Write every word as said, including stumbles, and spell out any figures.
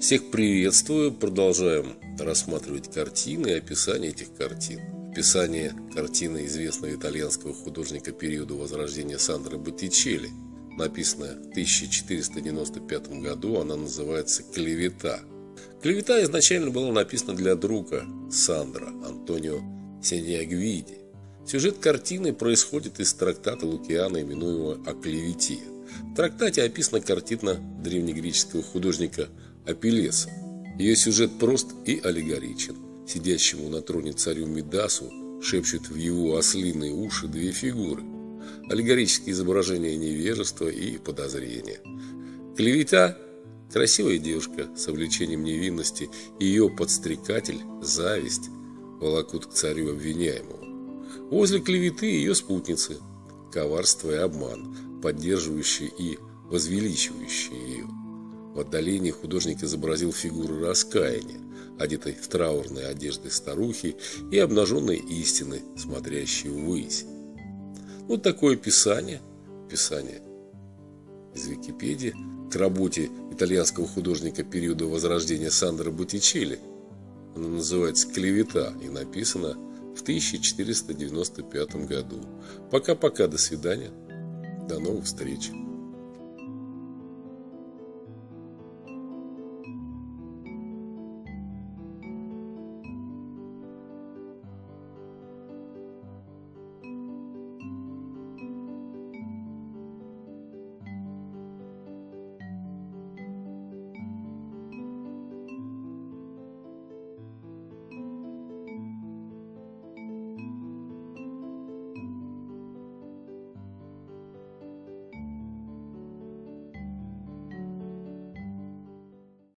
Всех приветствую. Продолжаем рассматривать картины и описание этих картин. Описание картины известного итальянского художника периода Возрождения Сандро Боттичелли, написанная в тысяча четыреста девяносто пятом году, она называется «Клевета». «Клевета» изначально была написана для друга Сандро, Антонио Синьягвиди. Сюжет картины происходит из трактата Лукиана, именуемого «О клевете». В трактате описана картина древнегреческого художника Апеллеса. Ее сюжет прост и аллегоричен. Сидящему на троне царю Мидасу шепчут в его ослиные уши две фигуры. Аллегорические изображения невежества и подозрения. Клевета – красивая девушка с увлечением невинности, и ее подстрекатель, зависть, волокут к царю обвиняемого. Возле клеветы ее спутницы – коварство и обман, поддерживающие и возвеличивающие ее. В отдалении художник изобразил фигуру раскаяния, одетой в траурные одежды старухи и обнаженной истины, смотрящей ввысь. Вот такое описание, описание из Википедии к работе итальянского художника периода Возрождения Сандро Боттичелли. Она называется «Клевета» и написана в тысяча четыреста девяносто пятом году. Пока-пока, до свидания, до новых встреч.